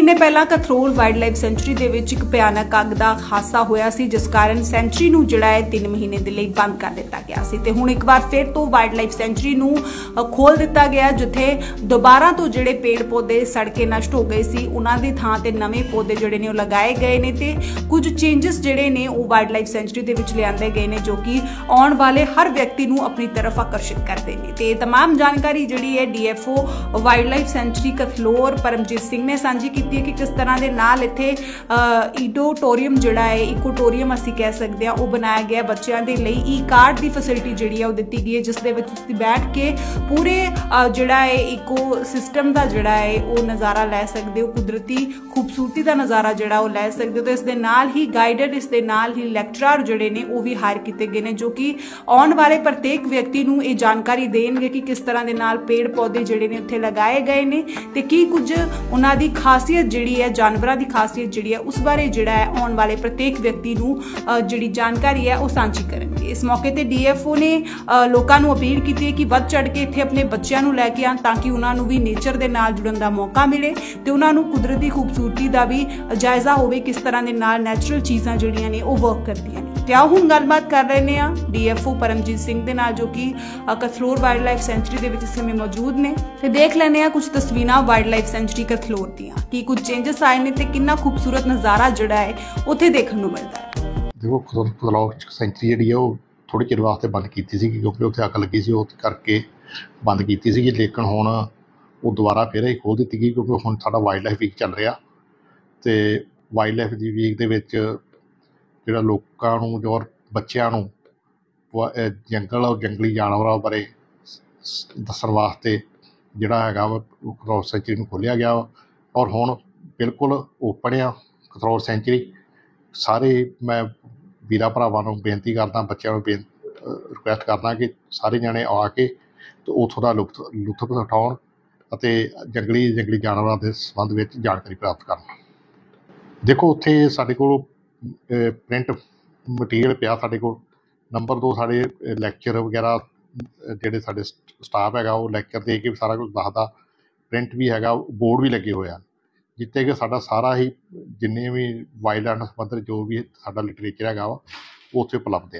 महीने पहला Kathlaur wildlife sanctuary दे विच एक भयानक अग दा हादसा होया सी, जिस कारण सेंचुरी नूं जिहड़ा है 3 महीने दे लई बंद कर दिता गया सी। ते हुण एक बार फिर तो वाइल्ड लाइफ सेंचुरी नूं खोल दिता गया, जिथे दोबारा तो जिहड़े पेड़ पौधे सड़ के नष्ट हो गए सी, उन्हां दी थां ते नवे पौधे जिहड़े ने लगाए गए ने ते कुछ चेंजेस जिहड़े ने वो वाइल्ड लाइफ सेंचुरी दे विच लिआंदे गए ने, जो कि आउण वाले हर व्यक्ति नूं अपनी तरफ आकर्षित करदे ने। ते तमाम जानकारी जिहड़ी है DFO wildlife sanctuary Kathlaur Paramjit Singh ने सांझी कीती है कि किस तरह दे नाल इत्थे ईडोटोरियम जिहड़ा है, इकोटोरियम असीं कह सकदे हां, वो बनाया गया बच्चों के लिए। ई कार्ड की फैसिलिटी जिहड़ी है वो दित्ती गई है, जिस दे विच तुसीं बैठ के पूरे जिहड़ा है इको सिस्टम का जिहड़ा है वो नज़ारा लै सकदे हो, कुदरती खूबसूरती का नज़ारा जिहड़ा वो लै सकदे हो। तो इस दे नाल ही गाइडेड, इस दे नाल ही लैक्चरर जिहड़े ने वो भी हायर कीते गए ने, जो कि आउण वाले प्रत्येक व्यक्ति नूं ये जानकारी देणगे कि किस तरह दे नाल पेड़ पौधे जिहड़े ने उत्थे लगाए गए ने ते की कुछ उन्हां दी खासियत जिहड़ी है, जानवरां दी खासियत जिहड़ी है, उस बारे जिहड़ा है आउण वाले प्रत्येक व्यक्ति नूं जिहड़ी जानकारी है वो सांझी करनगे। इस मौके ते डीएफओ ने लोकां नूं अपील कीती है कि वध चढ़ के इत्थे अपने बच्चों नूं लैके आउण, ताकि उन्हां नूं भी नेचर दे नाल जुड़न दा मौका मिले ते उन्हां नूं कुदरती खूबसूरती दा भी जायजा होवे, किस तरह दे नाल नैचुरल चीज़ां जिहड़ियां ने वो वर्क करदियां ने। ते आओ हुण गलबात कर रहे हैं डीएफओ परमजीत सिंह दे नाल, जो कि कथलोर वाइल्ड लाइफ सेंचुरी दे विच इस समय मौजूद ने, ते देख लैने आ कुछ तस्वीरां वाइल्ड लाइफ सेंचुरी कथलोर दियां कि कुछ चेंजेस आए ने ते कितना खूबसूरत नज़ारा जिहड़ा है उत्थे देखण नूं मिलदा है। देखो कथलोर सेंचुरी जिहड़ी है वो थोड़े चिर वास्ते बंद कीती सी, क्योंकि उत्थे अग लगी सी, उस करके बंद कीती सी। लेकिन हुण वो दोबारा फिर ही खोल दित्ती गई, क्योंकि हुण साडा वाइल्ड लाइफ वीक चल रहा ते वाइल्ड लाइफ दी वीक दे विच जिहड़ा लोकां नूं जो बच्चों नूं जंगल और जंगली जानवरों बारे दस्सण वास्ते जिहड़ा हैगा कथलोर सेंचुरी नूं खोलिया गया और हुण बिल्कुल ओपन आ कथलोर सेंचुरी। सारे मैं वीरां भरावां नूं बेनती करदा, बच्चों नूं रिक्वेस्ट करदा कि सारे जने आके तो उत्थों का लुत्फ उठाउण अते जंगली जानवरों के संबंध में जानकारी प्राप्त करन। देखो उत्थे साडे कोल प्रिंट मटीरियल पिया, साडे कोल नंबर 2 साडे लैक्चर वगैरह जिहड़े साडे स्टाफ हैगा वो लैक्चर दे के सारा कुछ दसदा, प्रिंट भी हैगा, बोर्ड भी लगे हुए हैं जिते कि साडा सारा ही जिन्ने भी वाइल्ड लाइफ संबंधित जो भी साडा लिटरेचर हैगा वो उत्थे उपलब्ध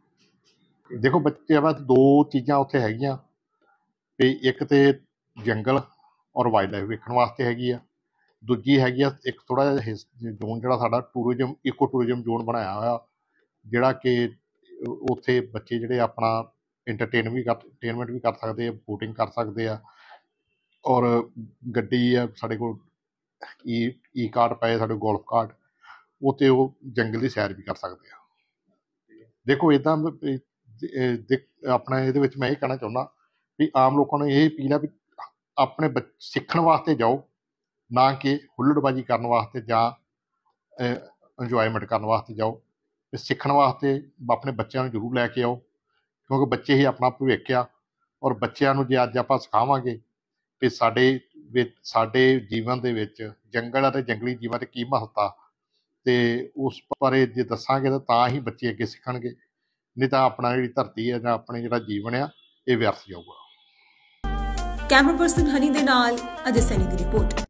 आ। देखो बच्चे बस 2 चीज़ां उत्थे हैगियां भी, एक तो जंगल और वाइल्ड लाइफ वेखण वास्ते हैगी आ, दूजी हैगी आ एक थोड़ा जिहा जोन जिहड़ा साडा टूरिज्म इको टूरिज्म जोन बनाया होया, जिहड़ा कि उत्थे बच्चे जिहड़े अपना एंटरटेनमेंट भी कर सकते, बोटिंग कर सकते हैं और गड्डी है साडे कोल ई कार्ट पे साडे गोल्फ कार्ट उत्ते वो जंगल की सैर भी कर सकते हैं। देखो इदां अपना इहदे विच मैं ये कहना चाहुंदा भी आम लोगों ने यही अपील है भी अपने सीखण वास्ते जाओ, ना कि हुल्लड़बाजी करने वास्ते जां इंजॉयमेंट करने वास्ते जाओ। सीखण वास्ते अपने बच्चों को जरूर लैके आओ, क्योंकि बच्चे ही अपना भविख आ और बच्चों को जे अज आपां सिखावांगे कि साडे जीवन दे विच जंगल और जंगली जीवन की महत्ता ते उस बारे जे दसांगे तां ही बच्चे अगे सीखणगे, नहीं तां अपना जिहड़ी धरती है जां अपना जिहड़ा जीवन आ ये व्यर्थ जाऊगा। कैमरा पर्सन हनी दे नाल अजय सैनी दी रिपोर्ट।